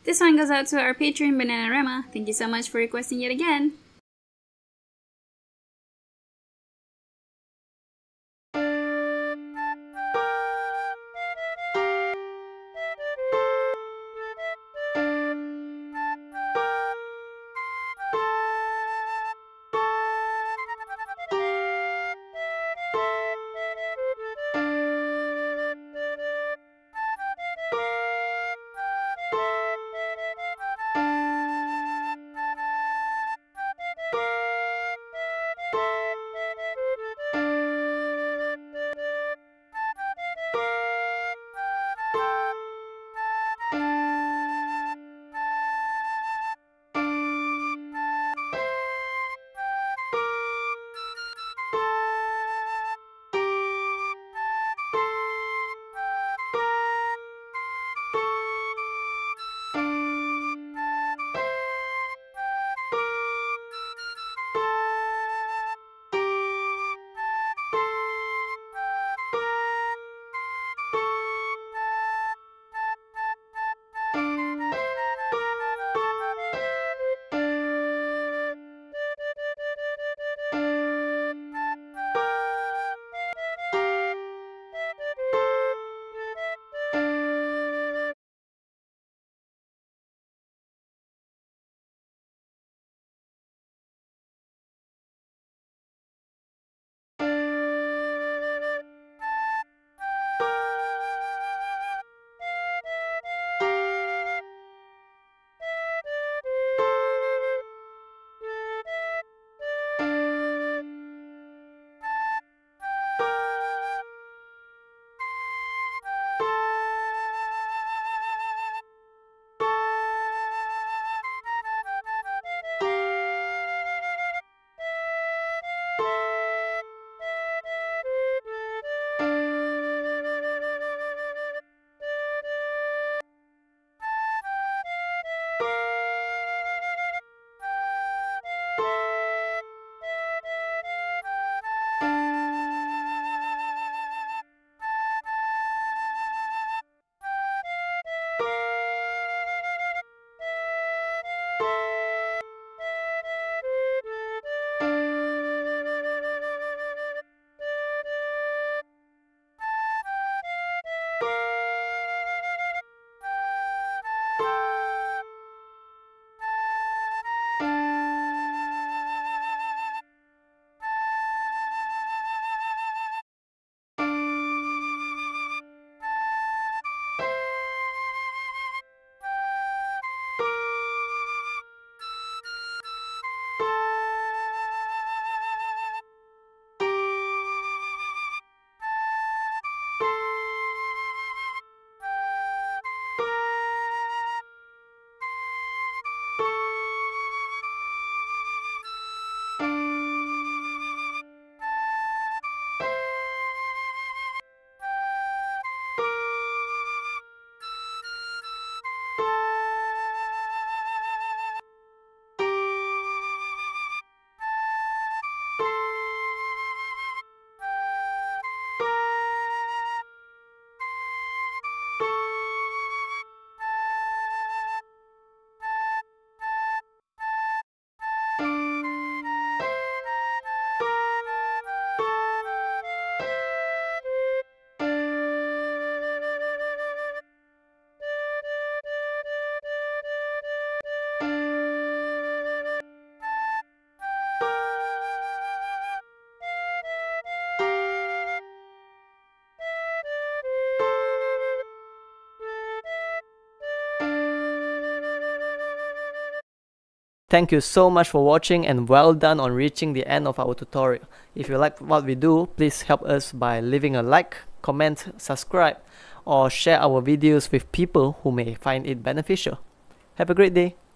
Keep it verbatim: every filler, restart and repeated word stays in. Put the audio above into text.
This one goes out to our patron Bananarama. Thank you so much for requesting yet again. Thank you so much for watching and well done on reaching the end of our tutorial. If you like what we do, please help us by leaving a like, comment, subscribe, or share our videos with people who may find it beneficial. Have a great day!